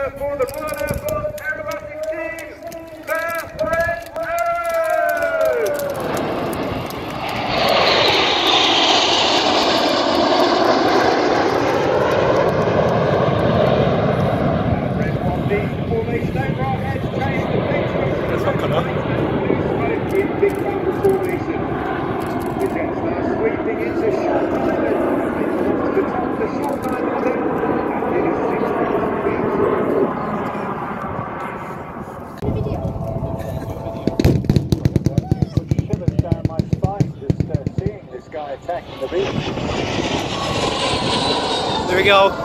for the Royal Air Force Aerobatic Team, Southport Air Show! Formation over our heads, change the picture. That's not gonna. Smoke in big bumper formation. The jets now sweeping into short island. Into the top of the short island at nearly 6,000 feet. Shivers down my spine just seeing this guy attacking the beach. There we go.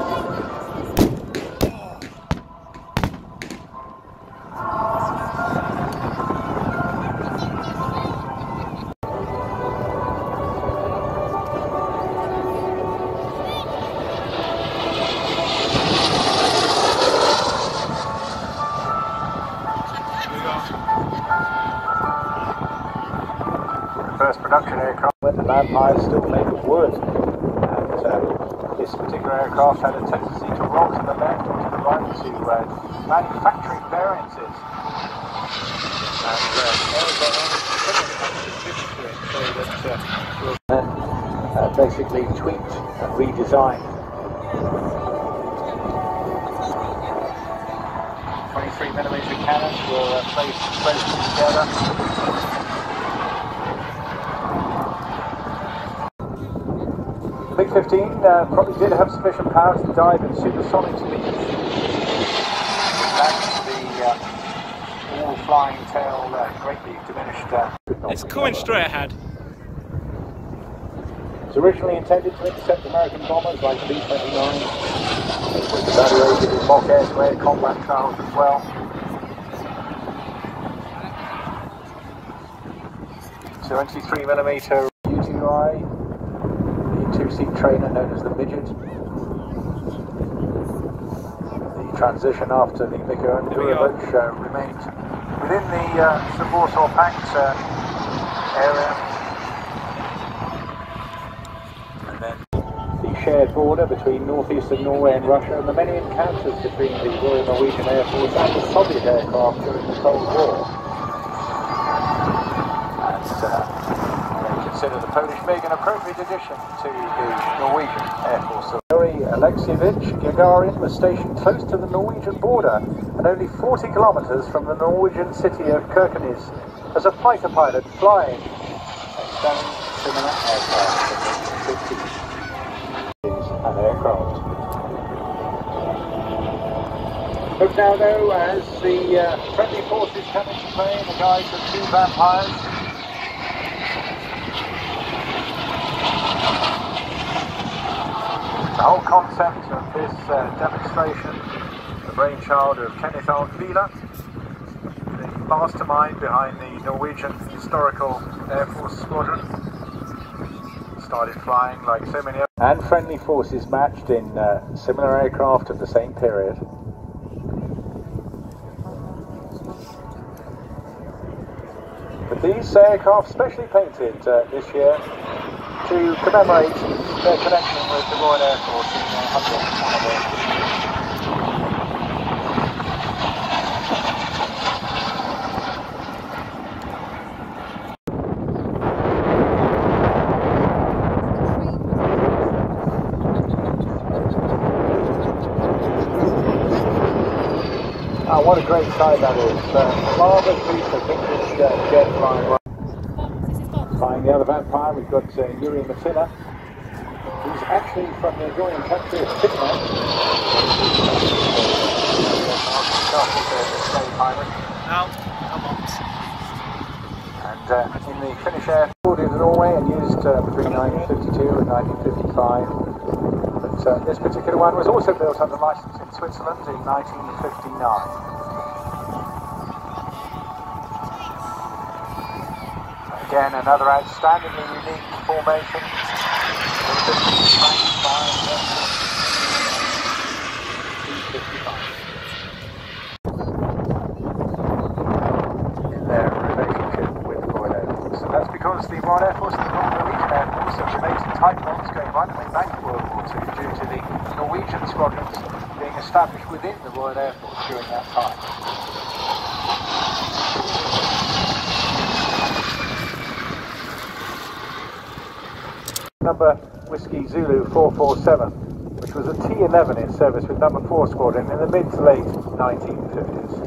First production aircraft when the Blemheim is still made of wood, and this particular aircraft had a tendency to roll to the left or to the right to manufacturing variances, and basically tweaked and redesigned. 23mm cannons were placed together. MiG-15 probably did have sufficient power to dive in supersonic speeds. The all-flying tail greatly diminished. It's coming straight ahead. It was originally intended to intercept American bombers like B-29. It was evaluated in mock air-to-air combat trials as well. 73mm UTI. Two-seat trainer known as the Midget. The transition after the MiG-15 remained within the Southport Pact area. And then the shared border between northeastern Norway and Russia, and the many encounters between the Royal Norwegian Air Force and the Soviet aircraft during the Cold War. Consider the Polish MiG an appropriate addition to the Norwegian Air Force. Yuri Alexievich Gagarin was stationed close to the Norwegian border and only 40 kilometers from the Norwegian city of Kirkenes as a fighter pilot flying a similar aircraft in the 50s. An aircraft. Look now though, as the friendly forces come into play in the guise of two vampires. The whole concept of this demonstration, the brainchild of Kenneth Wheeler, the mastermind behind the Norwegian Historical Air Force Squadron, started flying like so many others. And friendly forces matched in similar aircraft of the same period. But these aircraft specially painted this year to commemorate their connection with the Royal Air Force in their 100th anniversary. Oh, what a great sight that is. Marvellous piece of vintage jet flying. Flying the other vampire, we've got Yuri Matina, who's actually from the adjoining country of Finland. And in the Finnish Air Force in Norway and used between 1952 and 1955. But this particular one was also built under license in Switzerland in 1959. Again, another outstandingly unique formation. In their relationship with the Royal Air Force. And that's because the Royal Air Force and the Royal Norwegian Air Force have remained in tight bonds going right the way back to World War II due to the Norwegian squadrons being being established within the Royal Air Force during that time. Number Whiskey Zulu 447, which was a T-11 in service with number 4 Squadron in the mid to late 1950s.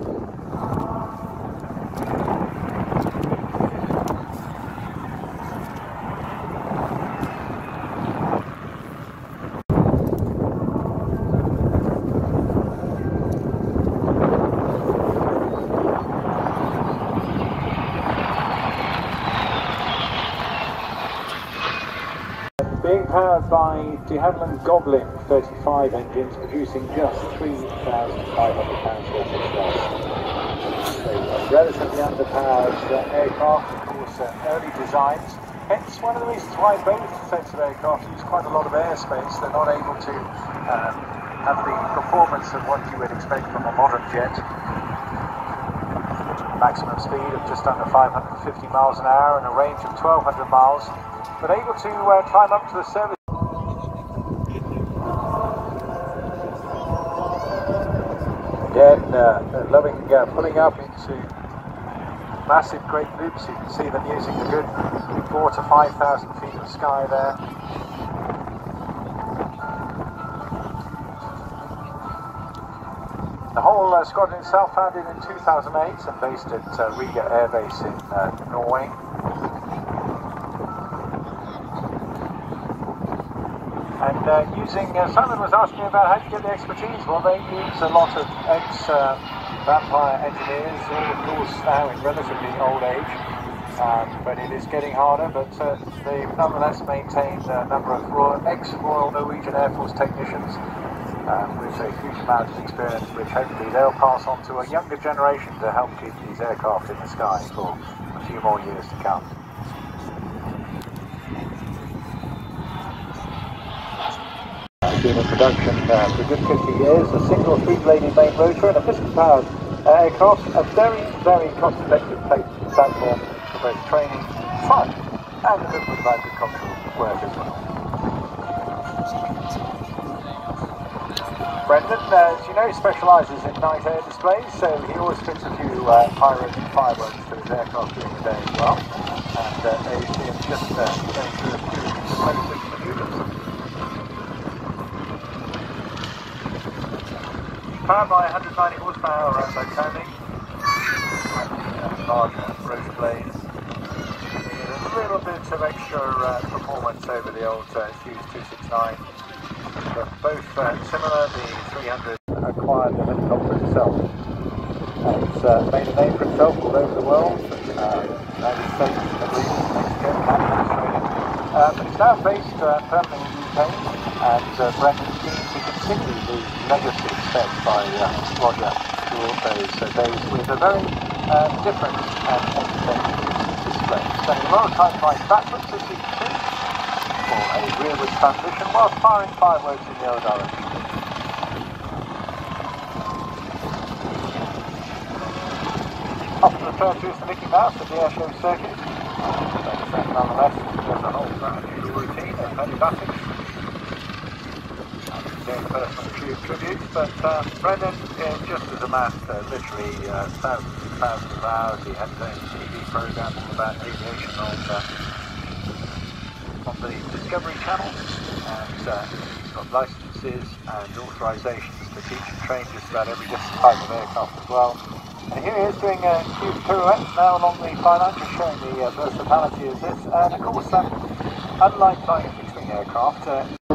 Being powered by de Havilland Goblin 35 engines, producing just 3,500 pounds worth of thrust. So relatively underpowered aircraft, of course, early designs. Hence one of the reasons why both sets of aircraft use quite a lot of airspace. They're not able to have the performance of what you would expect from a modern jet. Maximum speed of just under 550 miles an hour and a range of 1,200 miles. But able to climb up to the service. Again, loving pulling up into massive great loops. You can see them using a good 4,000 to 5,000 feet of sky there. The whole squadron itself founded in 2008 and based at Riga Air Base in Norway. And Simon was asking me about how you get the expertise. Well, they use a lot of ex-vampire engineers, all of course now in relatively old age, but it is getting harder, but they've nonetheless maintained a number of ex-Royal Norwegian Air Force technicians with a huge amount of experience, which hopefully they'll pass on to a younger generation to help keep these aircraft in the sky for a few more years to come. Been in production for a good 50 years, a single 3-bladed main rotor and a piston-powered aircraft, a very, very cost-effective platform for both training, fun, and a little bit of agricultural work as well. Brendan, as you know, specialises in night air displays, so he always fits a few pyrotic fireworks to his aircraft during the day as well, and there you see him just going through a few basic manoeuvres. Powered by 190 horsepower Motoning, larger rotor blades, a little bit of extra performance over the old Hughes 269, but both similar. The 300 acquired the helicopter itself. It's made a name for itself all over the world, United States, Middle East, Mexico, Canada, Australia, but it's now based permanently in the UK, and Brendan's keen to continue the legacy set by Roger through all those days with a very different and entertaining display. Spending a lot of time flying backwards, as you can see, for a rearward transition whilst firing fireworks in the other direction. Often referred to as the Mickey Mouse of the air show circuit. Nonetheless, there's a whole unusual routine of Acrobatics. Doing personal tributes, but Brendan is just as a master, literally thousands and thousands of hours. He had his own TV program all about aviation on the Discovery Channel, and he's got licenses and authorisations to teach and train just about every different type of aircraft as well. And here he is doing a huge pirouette now along the financial, showing the versatility of this, and of course unlike flying a fixed-wing aircraft,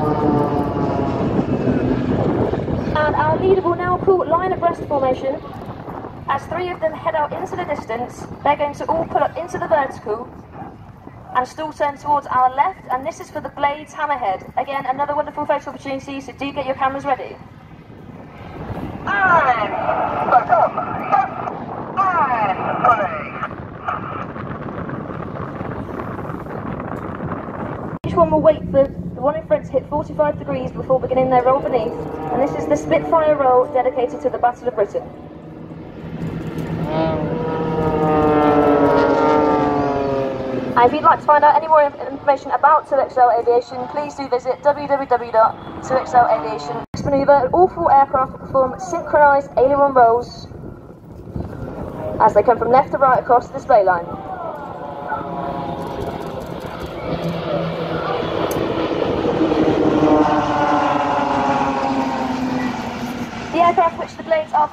and our leader will now pull line abreast formation. As 3 of them head out into the distance, they're going to all pull up into the vertical and still turn towards our left, and this is for the Blades hammerhead. Again, another wonderful photo opportunity, so do get your cameras ready. And each one will wait for the one in front to hit 45 degrees before beginning their roll beneath, and this is the Spitfire roll dedicated to the Battle of Britain. And if you'd like to find out any more information about 2XL Aviation, please do visit www.2XLAviation.com. This manoeuvre, all 4 aircraft perform synchronised aileron rolls as they come from left to right across the display line. The aircraft which the blades are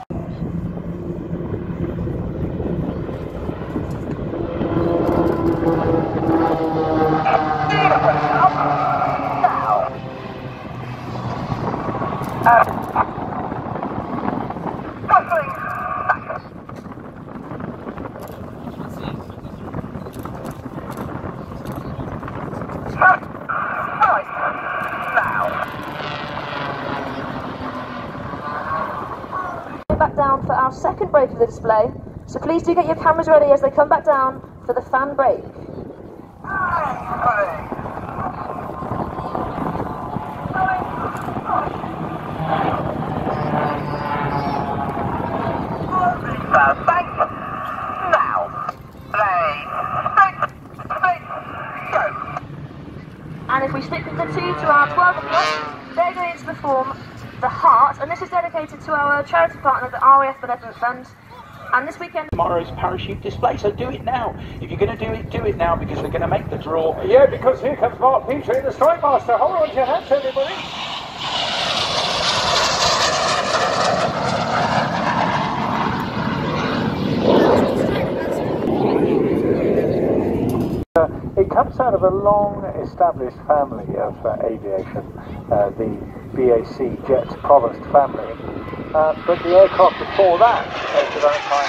back down for our second break of the display, so please do get your cameras ready as they come back down for the fan break. And if we stick with the 2 to our 12 o'clock, they're going to perform the Heart, and this is dedicated to our charity partner, the RAF Benevolent Fund. And this weekend, tomorrow's parachute display, so do it now. If you're going to do it now, because we're going to make the draw. Yeah, because here comes Mark Petrie in the Strikemaster. Hold on to your hats, everybody. It comes out of a long-established family of aviation, the BAC Jet Provost family, but the aircraft before that developed by...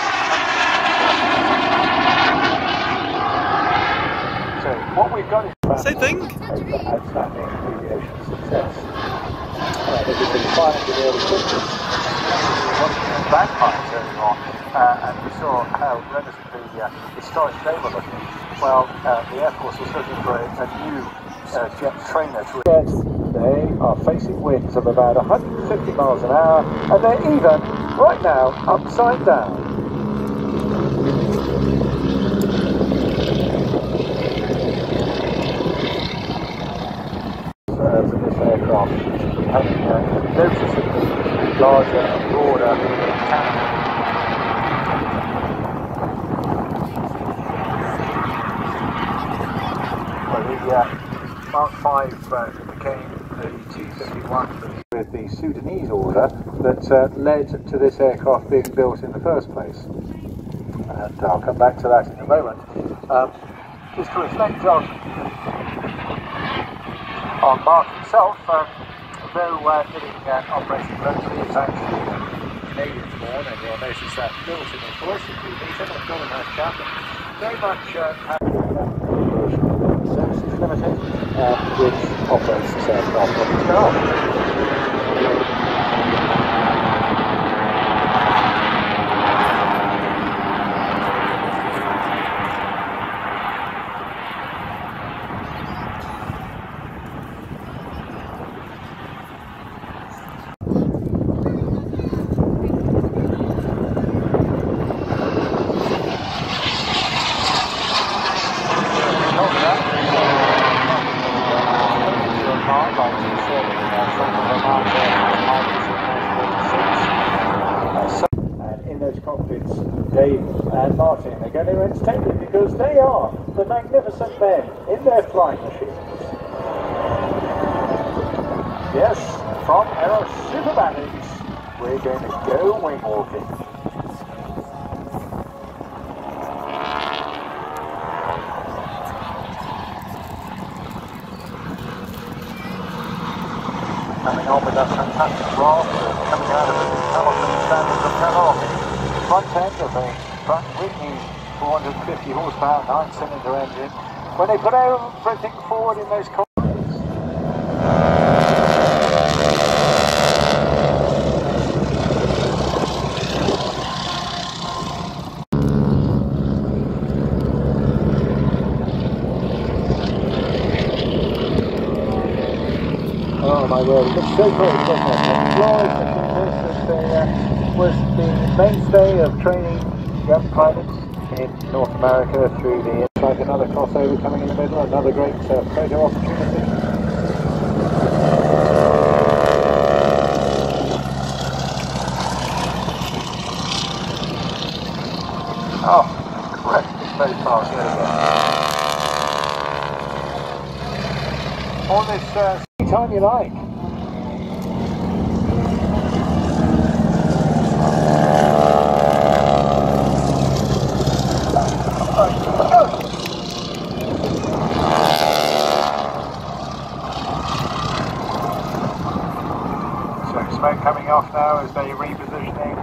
So what we've got is... Same thing. Outstanding aviation success. This has been flying in the early 50s. Bagpipes early on, and we saw how relatively historic they were looking. Well, the Air Force was looking for a new jet trainer to... They are facing winds of about 150 miles an hour, and they're even, right now, upside down. For this aircraft, having noticeably larger and broader tank. Mark 5 became the T-51 with the Sudanese order that led to this aircraft being built in the first place. And I'll come back to that in a moment. Just to reflect on Mark himself, though getting operating locally is actually Canadian born, and you'll notice that built in the voice of meter, I've got a nice chap, very much Services Limited, which operates this aircraft on its behalf. And in those cockpits, Dave and Martin are going to entertain you because they are the magnificent men in their flying machines. Yes, from Aerosuperbatics, we're going to go wing walking. Coming on with that fantastic raft coming out of the Hamilton standard propeller, front end of a front Whitney 450 horsepower 9-cylinder engine. When they put everything forward in those cockpits. Oh my word, it looks so great, doesn't it? Lloyd was the mainstay of training young pilots in North America through the... Like another crossover coming in the middle, another great photo opportunity. Oh, correct. It's very fast. There we go. On this anytime you like. So smoke coming off now as they repositioning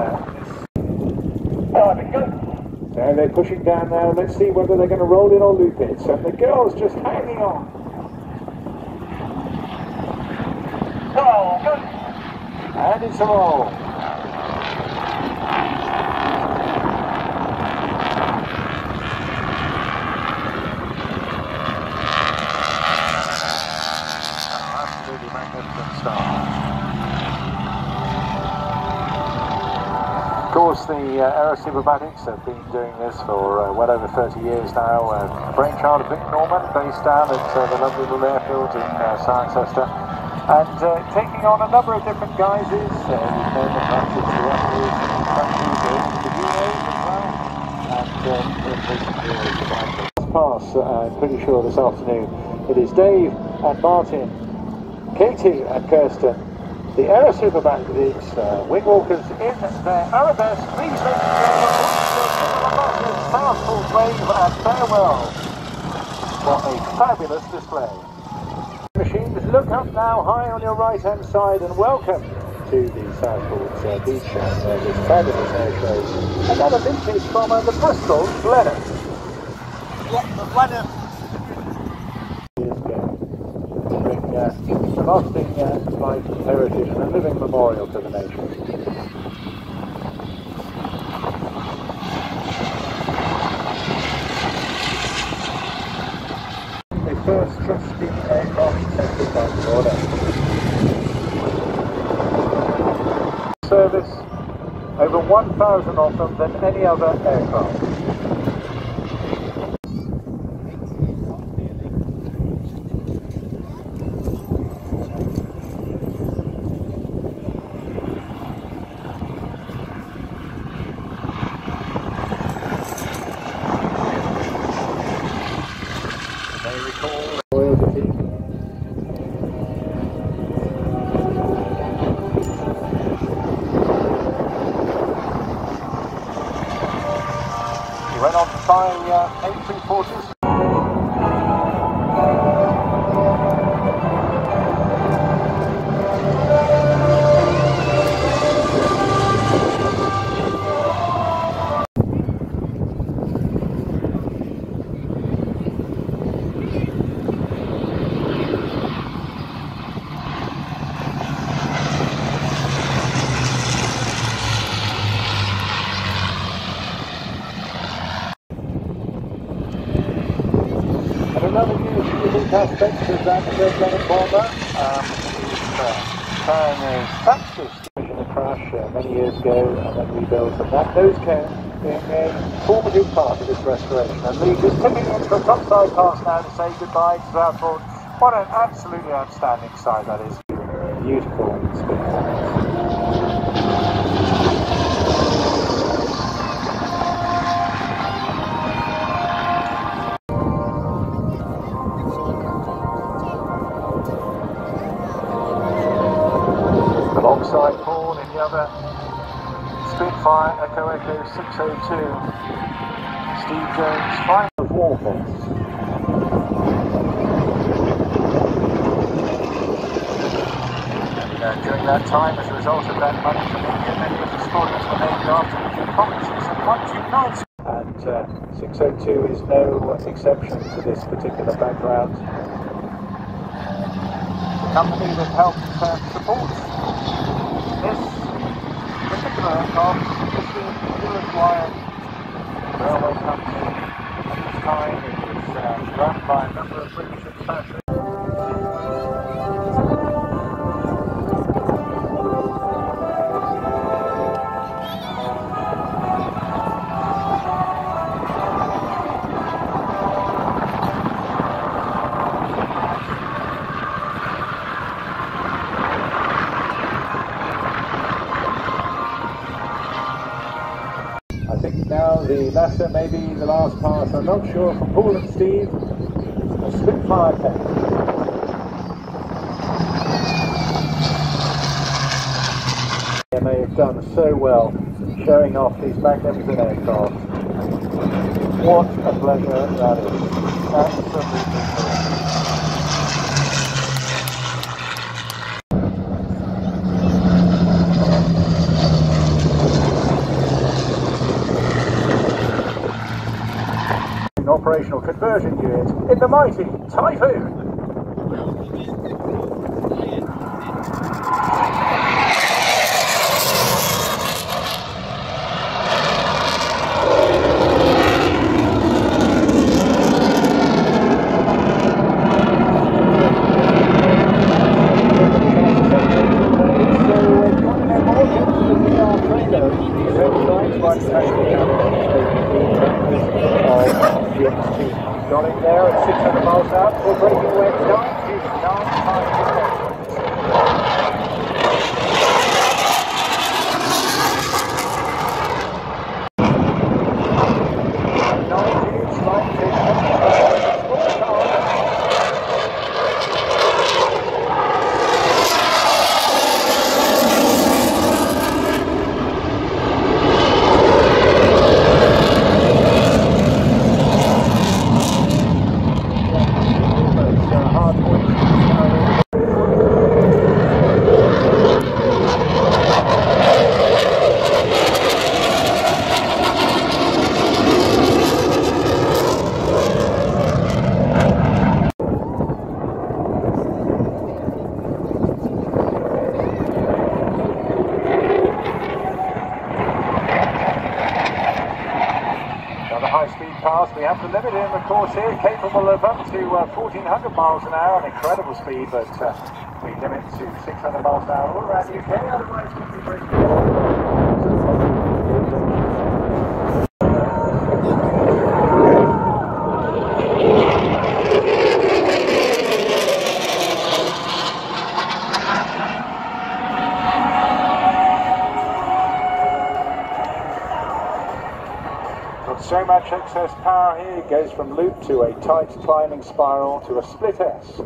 and so they're pushing down now. Let's see whether they're going to roll it or loop it. So the girl's just hanging on. Oh, good. And it's a roll. Absolutely magnificent start. Of course, the Aerosuperbatics have been doing this for well over 30 years now. Brainchild of Vic Norman, based down at the lovely little airfield in Cirencester, and taking on a number of different guises. We've known the Ratchets, the Ruffles, the Duos as well, and in recent years, the pass, I'm pretty sure this afternoon, it is Dave and Martin, Katie and Kirsten, the Aerosuperbatics wingwalkers in their arabesque. Please make the Southport wave and farewell. What a fabulous display. Machines, look up now high on your right hand side and welcome to the Southport beach and this fabulous air show. Another vintage from the Bristol Blemheim. Yeah, the Blenheim. A lasting life heritage and a living memorial to the nation. The first trusted aircraft tested by the order. Service, over 1,000 of them than any other aircraft. He went on to buy 8 3/4s. Another unique aspect of that red-legged bomber is carrying a Fastest in a crash many years ago and then rebuilt, and that nose cone being a formative part of this restoration. And Lee is tipping into a topside pass now to say goodbye to Southport. What an absolutely outstanding sight that is. Beautiful Spitfires. Alongside Paul in the other Spitfire Echo 602, Steve Jones, final of Warfest. And during that time, as a result of that money from India, many of the spoilers were named after the two provinces of 129. And 602 is no exception to this particular background. The company that helped support this particular aircraft is the Uruguayan railway company. At this time it was run by a number of British expatriates. I think Now the latter may be the last pass, I'm not sure, from Paul and Steve. A Spitfire Pair. They may have done so well showing off these magnificent aircraft. What a pleasure that is. Absolutely terrific. Operational conversion unit in the mighty Typhoon. Got in there at 600 miles an hour before breaking away at 99 times. Pass. We have to limit him, of course, here, capable of up to 1,400 miles an hour, an incredible speed, but we limit to 600 miles an hour all around the UK, otherwise we'll be breaking. So much excess power here, it goes from loop to a tight climbing spiral to a split S.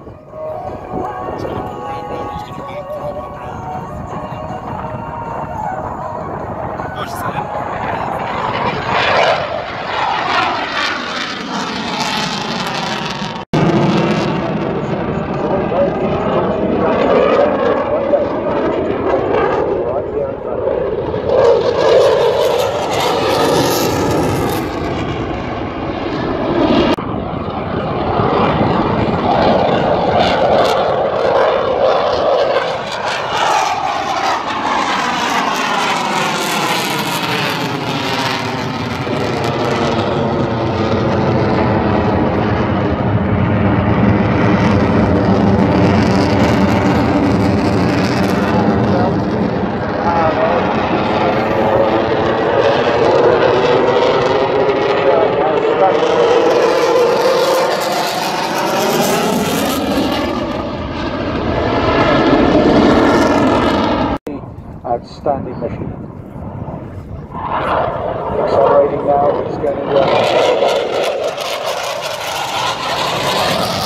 Outstanding mission. Accelerating now, it's going to